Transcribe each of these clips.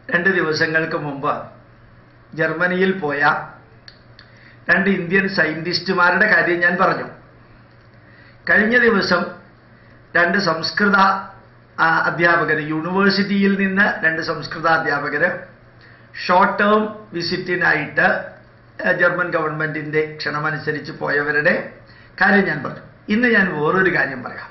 2 ദിവസങ്ങൾക്ക് മുമ്പ് ജർമ്മനിയിൽ പോയ 2 ഇന്ത്യൻ സയന്റിസ്റ്റുമാരുടെ കാര്യം ഞാൻ പറഞ്ഞു. കഴിഞ്ഞ ദിവസം 2 സംസ്കൃത അധ്യാപകർ, യൂണിവേഴ്സിറ്റിയിൽ നിന്ന് 2 സംസ്കൃത അധ്യാപകർ ഷോർട്ട് ടേം വിസിറ്റിനായിട്ട് ജർമ്മൻ ഗവൺമെന്റിന്റെ ക്ഷണമനുസരിച്ച് പോയവരുടെ കാര്യം ഞാൻ പറഞ്ഞു. ഇന്ന് ഞാൻ വേറൊരു കാര്യം പറയാം.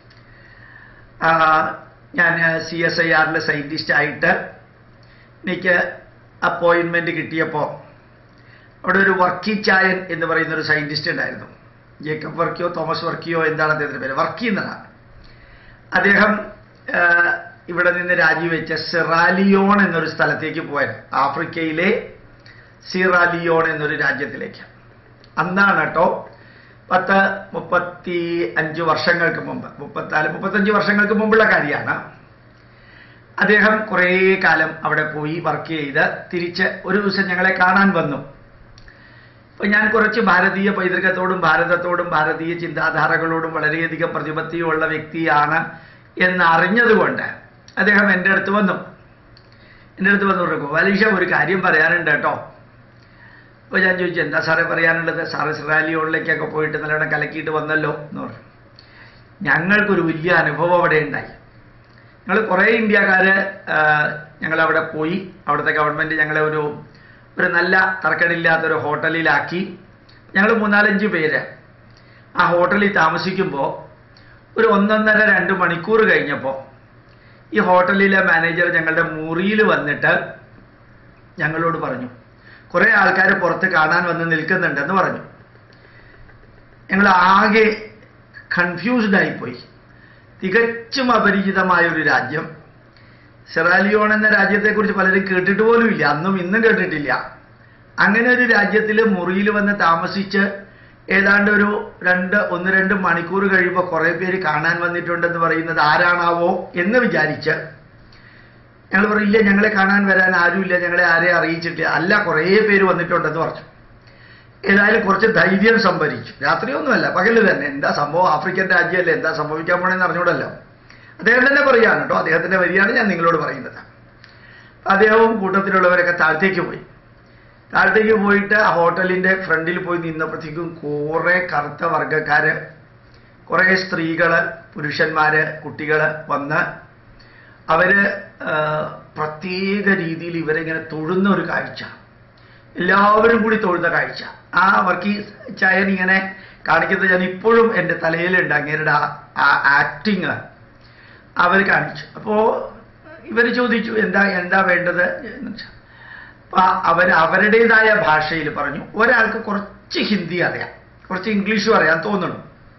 ഞാൻ CSIR സയന്റിസ്റ്റായിട്ട് എനിക്ക് അപ്പോയിൻമെന്റ് കിട്ടിയപ്പോൾ അവിടെ ഒരു വർക്കി ചായൻ എന്ന് പറയുന്ന ഒരു സയന്റിസ്റ്റ് ഉണ്ടായിരുന്നു. ജേക്കബ് വർക്കിയോ തോമസ് വർക്കിയോ എന്താണ് അദ്ദേഹത്തിന്റെ പേര്, വർക്കി എന്നതാണ്. അദ്ദേഹം ഇവിടെ നിന്ന് രാജിവെച്ച സിറാലിയോൺ എന്നൊരു സ്ഥലത്തേക്ക് പോയത്, ആഫ്രിക്കയിലെ സിറാലിയോൺ എന്നൊരു രാജ്യത്തിലേക്ക്. അന്നാണ് കേട്ടോ 35 വർഷങ്ങൾക്ക് മുമ്പ്, 34-35 വർഷങ്ങൾക്ക് മുമ്പുള്ള കാര്യമാണ്. അദ്ദേഹം കുറേ കാലം അവിടെ പോയി വർക്ക് ചെയ്ത് തിരിച്ച് ഒരു ദിവസം ഞങ്ങളെ കാണാൻ വന്നു. അപ്പോൾ ഞാൻ കുറച്ച് ഭാരതീയ പൈതൃകത്തോടും ഭാരതത്തോടും ഭാരതീയ ചിന്താധാരകളോടും വളരെയധികം പ്രതിപത്തിയുള്ള വ്യക്തിയാണ് എന്നറിഞ്ഞതുകൊണ്ട് അദ്ദേഹം എൻ്റെ അടുത്ത് വന്നു പറഞ്ഞു, ഗോപാലീഷ ഒരു കാര്യം പറയാനുണ്ട് കേട്ടോ. അപ്പോൾ ഞാൻ ചോദിച്ചു, എന്താ സാറേ പറയാനുള്ളത്? സാറ് സിറാലിയോണിലേക്കൊക്കെ പോയിട്ട് നല്ലോണം കലക്കിയിട്ട് വന്നല്ലോ എന്ന് പറഞ്ഞു. ഞങ്ങൾക്കൊരു വലിയ അനുഭവം അവിടെ ഉണ്ടായി. ഞങ്ങൾ കുറേ ഇന്ത്യക്കാർ ഞങ്ങളവിടെ പോയി. അവിടുത്തെ ഗവൺമെൻറ് ഞങ്ങളെ ഒരു നല്ല തർക്കമില്ലാത്തൊരു ഹോട്ടലിലാക്കി. ഞങ്ങൾ 3-4 പേര് ആ ഹോട്ടലിൽ താമസിക്കുമ്പോൾ ഒരു 1-1.5-2 മണിക്കൂർ കഴിഞ്ഞപ്പോൾ ഈ ഹോട്ടലിലെ മാനേജർ ഞങ്ങളുടെ മുറിയിൽ വന്നിട്ട് ഞങ്ങളോട് പറഞ്ഞു, കുറേ ആൾക്കാർ പുറത്ത് കാണാൻ വന്ന് നിൽക്കുന്നുണ്ടെന്ന് പറഞ്ഞു. ഞങ്ങൾ ആകെ കൺഫ്യൂസ്ഡ് ആയിപ്പോയി. തികച്ചും അപരിചിതമായ ഒരു രാജ്യം. സിറാലിയോൺ എന്ന രാജ്യത്തെക്കുറിച്ച് പലരും കേട്ടിട്ട് പോലും ഇല്ല, അന്നും ഇന്നും കേട്ടിട്ടില്ല. അങ്ങനെ ഒരു രാജ്യത്തിൽ മുറിയിൽ വന്ന് താമസിച്ച് ഏതാണ്ട് ഒരു 1-2 മണിക്കൂർ കഴിയുമ്പോൾ കുറേ പേര് കാണാൻ വന്നിട്ടുണ്ടെന്ന് പറയുന്നത് ആരാണാവോ എന്ന് വിചാരിച്ച് ഞങ്ങൾ പറയില്ല, ഞങ്ങളെ കാണാൻ വരാൻ ആരുമില്ല, ഞങ്ങളെ ആരെയും അറിയിച്ചിട്ടില്ല. അല്ല, കുറേ പേര് വന്നിട്ടുണ്ടെന്ന് പറഞ്ഞു. ഏതായാലും കുറച്ച് ധൈര്യം സംഭരിച്ചു. രാത്രിയൊന്നുമല്ല, പകല് തന്നെ. എന്താ സംഭവം, ആഫ്രിക്കൻ രാജ്യമല്ലേ, എന്താ സംഭവിക്കാൻ പോണെന്ന് അറിഞ്ഞൂടല്ലോ. അദ്ദേഹം തന്നെ പറയുകയാണ് കേട്ടോ, അദ്ദേഹത്തിൻ്റെ വരിയാണ് ഞാൻ നിങ്ങളോട് പറയുന്നത്. അദ്ദേഹവും കൂട്ടത്തിലുള്ളവരൊക്കെ താഴത്തേക്ക് പോയിട്ട് ആ ഹോട്ടലിൻ്റെ ഫ്രണ്ടിൽ പോയി നിന്നപ്പോഴത്തേക്കും കുറേ കറുത്ത വർഗ്ഗക്കാർ, കുറേ സ്ത്രീകൾ, പുരുഷന്മാർ, കുട്ടികൾ വന്ന് അവർ പ്രത്യേക രീതിയിൽ ഇവരിങ്ങനെ തൊഴുന്ന ഒരു കാഴ്ച, എല്ലാവരും കൂടി തൊഴുന്ന കാഴ്ച. ആ വർക്കി ചായൻ ഇങ്ങനെ കാണിക്കുന്നത് ഞാൻ ഇപ്പോഴും എൻ്റെ തലയിലുണ്ട്. അങ്ങേരുടെ ആ ആക്ടിങ് അവർ കാണിച്ചു. അപ്പോൾ ഇവർ ചോദിച്ചു, എന്താ വേണ്ടത് എന്ന് വെച്ചാൽ, അപ്പം അവരുടേതായ ഭാഷയിൽ പറഞ്ഞു. ഒരാൾക്ക് കുറച്ച് ഹിന്ദി അറിയാം, കുറച്ച് ഇംഗ്ലീഷും അറിയാൻ തോന്നുന്നു.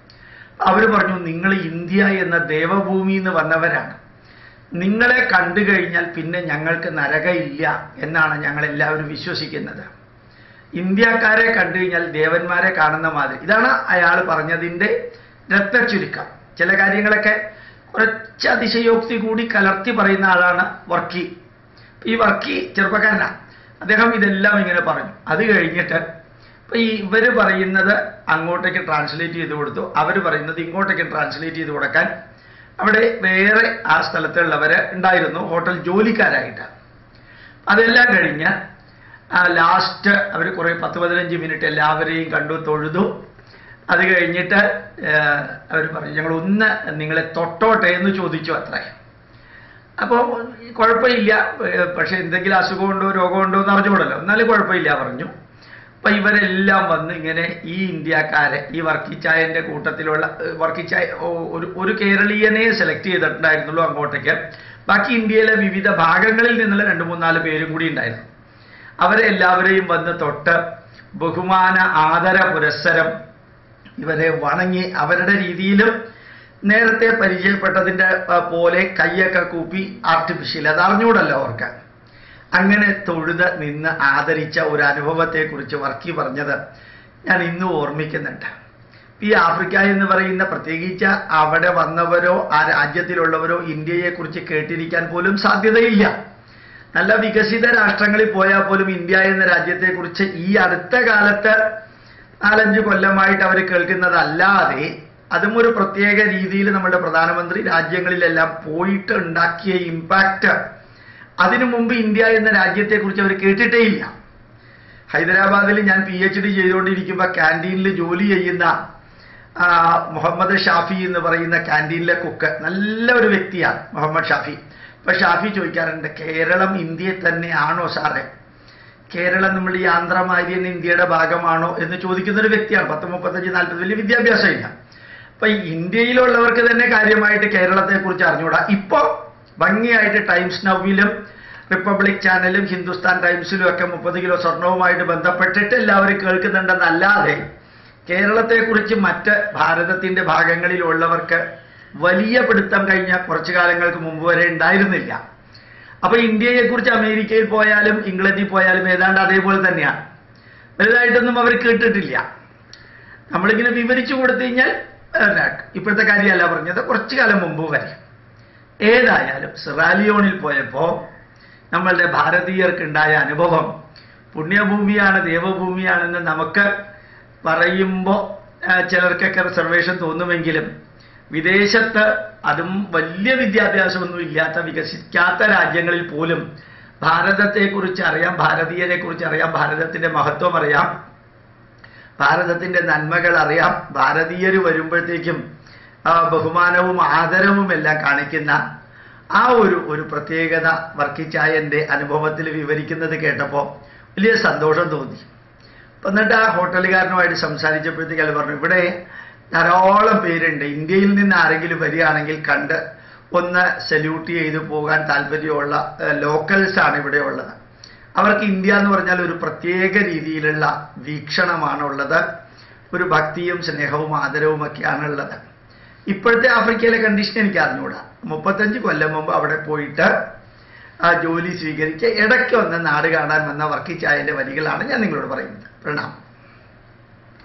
അവർ പറഞ്ഞു, നിങ്ങൾ ഇന്ത്യ എന്ന ദേവഭൂമിയിൽ നിന്ന് വന്നവരാണ്, നിങ്ങളെ കണ്ടു കഴിഞ്ഞാൽ പിന്നെ ഞങ്ങൾക്ക് നരകമില്ല എന്നാണ് ഞങ്ങളെല്ലാവരും വിശ്വസിക്കുന്നത്. ഇന്ത്യക്കാരെ കണ്ടു കഴിഞ്ഞാൽ ദേവന്മാരെ കാണുന്ന മാതിരി. ഇതാണ് അയാൾ പറഞ്ഞതിൻ്റെ രത്നച്ചുരുക്കം. ചില കാര്യങ്ങളൊക്കെ കുറച്ച് അതിശയോക്തി കൂടി കലർത്തി പറയുന്ന ആളാണ് വർക്കി. ഈ വർക്കി ചെറുപ്പക്കാരനാണ്. അദ്ദേഹം ഇതെല്ലാം ഇങ്ങനെ പറഞ്ഞു. അത് കഴിഞ്ഞിട്ട് ഇപ്പം ഇവർ പറയുന്നത് അങ്ങോട്ടേക്ക് ട്രാൻസ്ലേറ്റ് ചെയ്ത് കൊടുത്തു, അവർ പറയുന്നത് ഇങ്ങോട്ടേക്ക് ട്രാൻസ്ലേറ്റ് ചെയ്ത് കൊടുക്കാൻ അവിടെ വേറെ ആ സ്ഥലത്തുള്ളവർ ഉണ്ടായിരുന്നു, ഹോട്ടൽ ജോലിക്കാരായിട്ട്. അതെല്ലാം കഴിഞ്ഞ് ലാസ്റ്റ് അവർ കുറേ 10-15 മിനിറ്റ് എല്ലാവരെയും കണ്ടു, തൊഴുതു. അത് കഴിഞ്ഞിട്ട് അവർ പറഞ്ഞു, ഞങ്ങളൊന്ന് നിങ്ങളെ തൊട്ടോട്ടെ എന്ന് ചോദിച്ചു അത്രേ. അപ്പോൾ കുഴപ്പമില്ല, പക്ഷെ എന്തെങ്കിലും അസുഖമുണ്ടോ രോഗമുണ്ടോ എന്ന് അറിഞ്ഞുകൂടല്ലോ, എന്നാലും കുഴപ്പമില്ല പറഞ്ഞു. അപ്പം ഇവരെല്ലാം വന്ന് ഇങ്ങനെ ഈ ഇന്ത്യക്കാരെ, ഈ വർക്കി ചായൻ്റെ കൂട്ടത്തിലുള്ള വർക്കി ചായ ഒരു കേരളീയനെ സെലക്ട് ചെയ്തിട്ടുണ്ടായിരുന്നുള്ളൂ അങ്ങോട്ടേക്ക്. ബാക്കി ഇന്ത്യയിലെ വിവിധ ഭാഗങ്ങളിൽ നിന്നുള്ള 2-3-4 പേരും കൂടി ഉണ്ടായിരുന്നു. അവരെ എല്ലാവരെയും വന്ന് തൊട്ട് ബഹുമാന ആദര പുരസ്സരം ഇവരെ വണങ്ങി അവരുടെ രീതിയിലും നേരത്തെ പരിചയപ്പെട്ടതിൻ്റെ പോലെ കയ്യൊക്കെ കൂപ്പി, ആർട്ടിഫിഷ്യൽ അത് അറിഞ്ഞൂടല്ലോ അവർക്ക്. അങ്ങനെ തൊഴുത് നിന്ന് ആദരിച്ച ഒരു അനുഭവത്തെക്കുറിച്ച് വർക്കി പറഞ്ഞത് ഞാൻ ഇന്നും ഓർമ്മിക്കുന്നുണ്ട്. ഈ ആഫ്രിക്ക എന്ന് പറയുന്ന, പ്രത്യേകിച്ച് അവിടെ വന്നവരോ ആ രാജ്യത്തിലുള്ളവരോ ഇന്ത്യയെക്കുറിച്ച് കേട്ടിരിക്കാൻ പോലും സാധ്യതയില്ല. നല്ല വികസിത രാഷ്ട്രങ്ങളിൽ പോയാൽ പോലും ഇന്ത്യ എന്ന രാജ്യത്തെക്കുറിച്ച് ഈ അടുത്ത കാലത്ത് 4-5 കൊല്ലമായിട്ട് അവർ കേൾക്കുന്നതല്ലാതെ, അതും ഒരു പ്രത്യേക രീതിയിൽ നമ്മുടെ പ്രധാനമന്ത്രി രാജ്യങ്ങളിലെല്ലാം പോയിട്ട് ഉണ്ടാക്കിയ ഇമ്പാക്റ്റ് അതിനു മുമ്പ് ഇന്ത്യ എന്ന രാജ്യത്തെക്കുറിച്ച് അവർ കേട്ടിട്ടേ ഇല്ല. ഹൈദരാബാദിൽ ഞാൻ PhD ചെയ്തുകൊണ്ടിരിക്കുമ്പോൾ ക്യാൻറ്റീനിൽ ജോലി ചെയ്യുന്ന മുഹമ്മദ് ഷാഫി എന്ന് പറയുന്ന ക്യാൻറ്റീനിലെ കുക്ക്, നല്ല ഒരു വ്യക്തിയാണ് മുഹമ്മദ് ഷാഫി. അപ്പൊ ഷാഫി ചോദിക്കാറുണ്ട്, കേരളം ഇന്ത്യയെ തന്നെയാണോ സാറേ? കേരളം നമ്മൾ ഈ ആന്ധ്രമാരിയൻ ഇന്ത്യയുടെ ഭാഗമാണോ എന്ന് ചോദിക്കുന്ന ഒരു വ്യക്തിയാണ്. 35-40 വലിയ വിദ്യാഭ്യാസമില്ല. അപ്പൊ ഈ ഇന്ത്യയിലുള്ളവർക്ക് തന്നെ കാര്യമായിട്ട് കേരളത്തെക്കുറിച്ച് അറിഞ്ഞുകൂടാ. ഇപ്പോ ഭംഗിയായിട്ട് ടൈംസ് നൗവിലും റിപ്പബ്ലിക് ചാനലും ഹിന്ദുസ്ഥാൻ ടൈംസിലും ഒക്കെ 30 കിലോ സ്വർണവുമായിട്ട് ബന്ധപ്പെട്ടിട്ട് എല്ലാവരും കേൾക്കുന്നുണ്ടെന്നല്ലാതെ കേരളത്തെക്കുറിച്ച് മറ്റ് ഭാരതത്തിന്റെ ഭാഗങ്ങളിലുള്ളവർക്ക് വലിയ പിടുത്തം കഴിഞ്ഞ കുറച്ചു കാലങ്ങൾക്ക് മുമ്പ് വരെ ഉണ്ടായിരുന്നില്ല. അപ്പൊ ഇന്ത്യയെക്കുറിച്ച് അമേരിക്കയിൽ പോയാലും ഇംഗ്ലണ്ടിൽ പോയാലും ഏതാണ്ട് അതേപോലെ തന്നെയാണ്. വലുതായിട്ടൊന്നും അവർ കേട്ടിട്ടില്ല. നമ്മളിങ്ങനെ വിവരിച്ചു കൊടുത്തു കഴിഞ്ഞാൽ ഇപ്പോഴത്തെ കാര്യമല്ല പറഞ്ഞത്, കുറച്ചു കാലം മുമ്പ് വരെ. ഏതായാലും സിറാലിയോണിൽ പോയപ്പോൾ നമ്മളുടെ ഭാരതീയർക്കുണ്ടായ അനുഭവം പുണ്യഭൂമിയാണ്, ദേവഭൂമിയാണെന്ന് നമുക്ക് പറയുമ്പോൾ ചിലർക്കൊക്കെ റിസർവേഷൻ തോന്നുമെങ്കിലും വിദേശത്ത്, അതും വലിയ വിദ്യാഭ്യാസമൊന്നും ഇല്ലാത്ത വികസിക്കാത്ത രാജ്യങ്ങളിൽ പോലും ഭാരതത്തെക്കുറിച്ച് അറിയാം, ഭാരതീയരെ കുറിച്ച് അറിയാം, ഭാരതത്തിന്റെ മഹത്വം അറിയാം, ഭാരതത്തിന്റെ നന്മകൾ അറിയാം. ഭാരതീയർ വരുമ്പോഴത്തേക്കും ബഹുമാനവും ആദരവും എല്ലാം കാണിക്കുന്ന ആ ഒരു പ്രത്യേകത വർക്കിച്ചായന്റെ അനുഭവത്തിൽ വിവരിക്കുന്നത് കേട്ടപ്പോൾ വലിയ സന്തോഷം തോന്നി. എന്നിട്ട് ആ ഹോട്ടലുകാരനുമായിട്ട് സംസാരിച്ചപ്പോഴത്തേക്ക് അയാൾ പറഞ്ഞു, ഇവിടെ ധാരാളം പേരുണ്ട്, ഇന്ത്യയിൽ നിന്ന് ആരെങ്കിലും വരികയാണെങ്കിൽ കണ്ട് ഒന്ന് സല്യൂട്ട് ചെയ്ത് പോകാൻ താല്പര്യമുള്ള ലോക്കൽസാണ് ഇവിടെ ഉള്ളത്. അവർക്ക് ഇന്ത്യ എന്ന് പറഞ്ഞാൽ ഒരു പ്രത്യേക രീതിയിലുള്ള വീക്ഷണമാണുള്ളത്, ഒരു ഭക്തിയും സ്നേഹവും ആദരവും ഒക്കെയാണുള്ളത്. ഇപ്പോഴത്തെ ആഫ്രിക്കയിലെ കണ്ടീഷൻ എനിക്ക് അറിഞ്ഞുകൂടാ. 35 കൊല്ലം മുമ്പ് അവിടെ പോയിട്ട് ആ ജോലി സ്വീകരിച്ച് ഇടയ്ക്ക് വന്ന് നാട് കാണാൻ വന്ന വർക്കിച്ചായന്റെ വരികളാണ് ഞാൻ നിങ്ങളോട് പറയുന്നത്. പ്രണാമം.